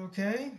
Okay.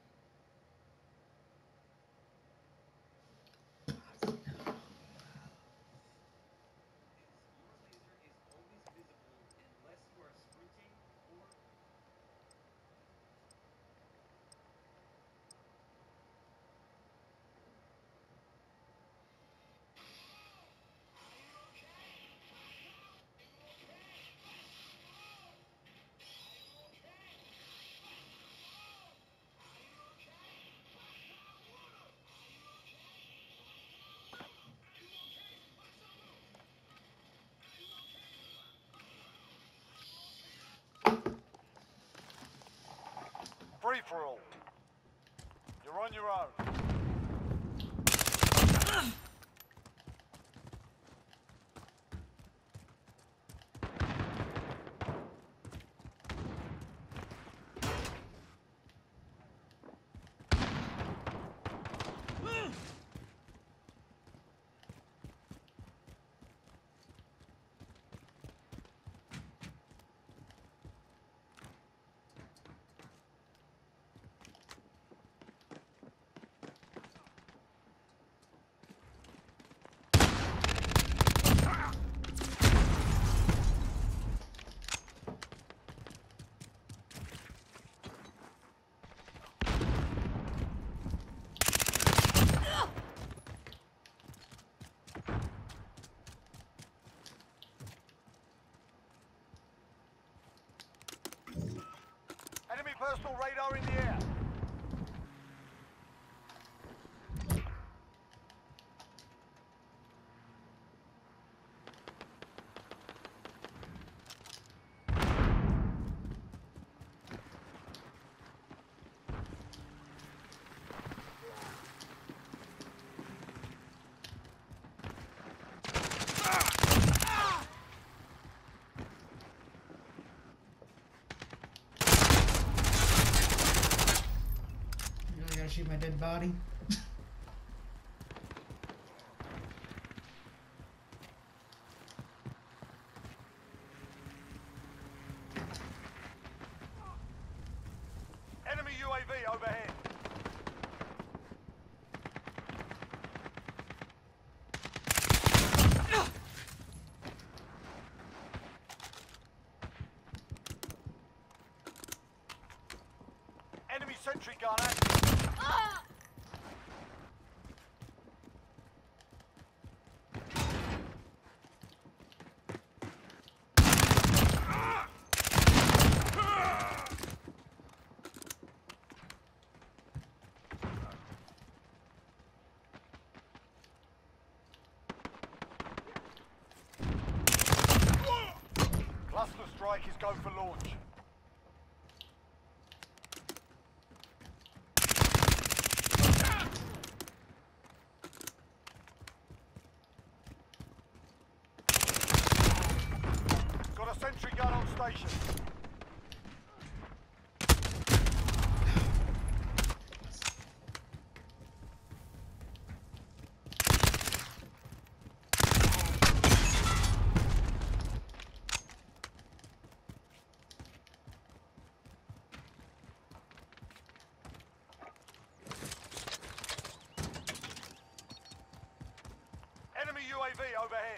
Free for all. You're on your own. Enemy personal radar in the air. You really gotta shoot my dead body? Enemy UAV overhead. Enemy sentry gun active. Cluster strike is go for launch. Got a sentry gun on station. Enemy UAV overhead.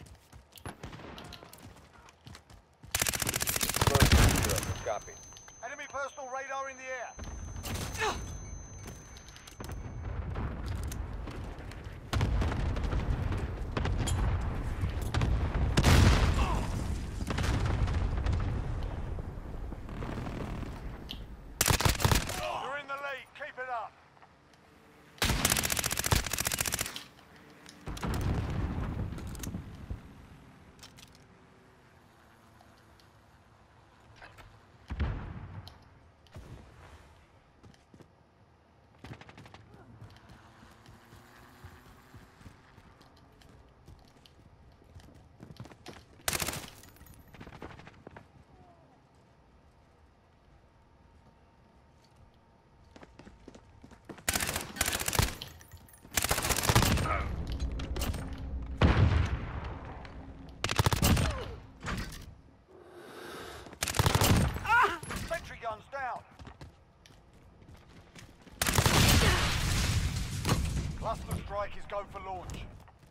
Copy. Enemy personal radar in the air. You're in the lead. Keep it up. strike is go for launch.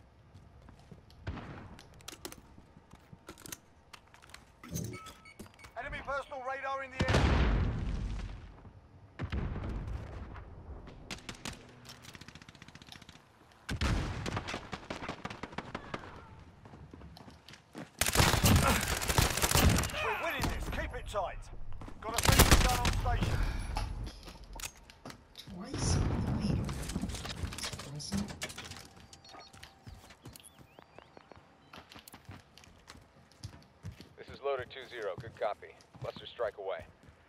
Enemy personal radar in the air. We're winning this. Keep it tight. Got a sentry gun on station. Twice on the meter. Awesome. This is Loader 2-0. Good copy. Cluster strike away.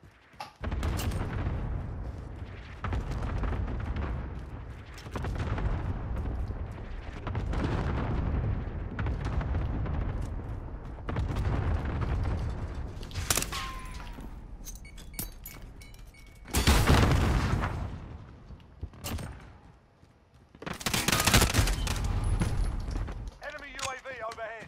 Enemy UAV overhead.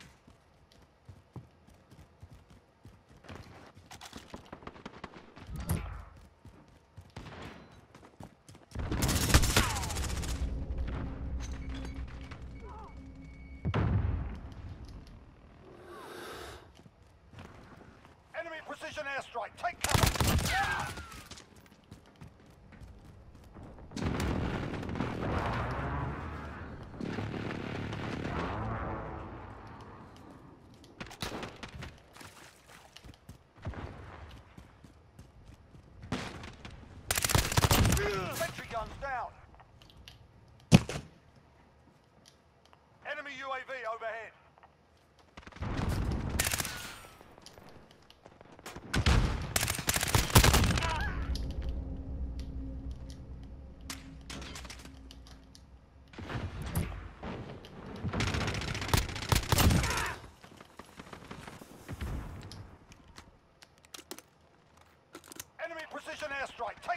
Enemy precision airstrike. Take cover. Sentry guns down. Enemy UAV overhead. Enemy precision airstrike. Take.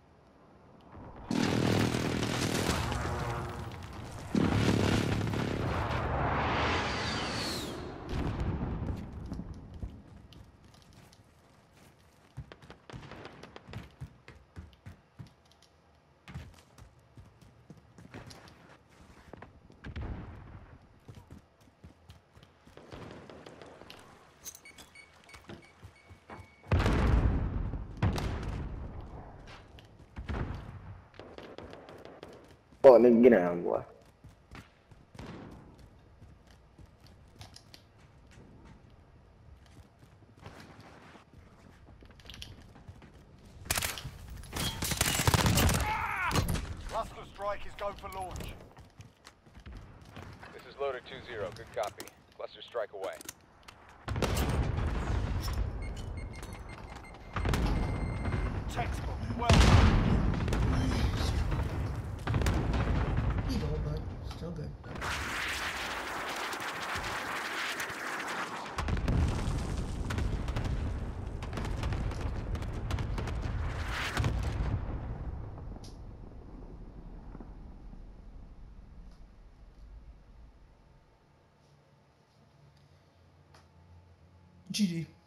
Boy, nigga, get down, boy. Cluster strike is go for launch. This is Loader 2-0. Good copy. Cluster strike away. Textbook. Well done. Evil, but still good. GG.